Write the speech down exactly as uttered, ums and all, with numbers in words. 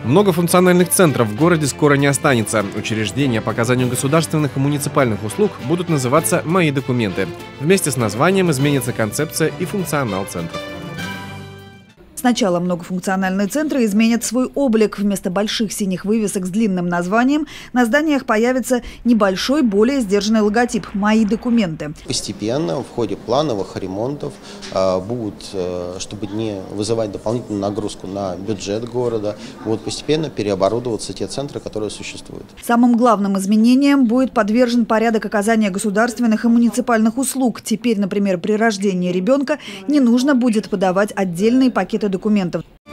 Многофункциональных центров в городе скоро не останется. Учреждения по оказанию государственных и муниципальных услуг будут называться «Мои документы». Вместе с названием изменится концепция и функционал центров. Сначала многофункциональные центры изменят свой облик. Вместо больших синих вывесок с длинным названием на зданиях появится небольшой, более сдержанный логотип «Мои документы». Постепенно в ходе плановых ремонтов э, будут, э, чтобы не вызывать дополнительную нагрузку на бюджет города, будут постепенно переоборудоваться те центры, которые существуют. Самым главным изменением будет подвержен порядок оказания государственных и муниципальных услуг. Теперь, например, при рождении ребенка не нужно будет подавать отдельные пакеты документов.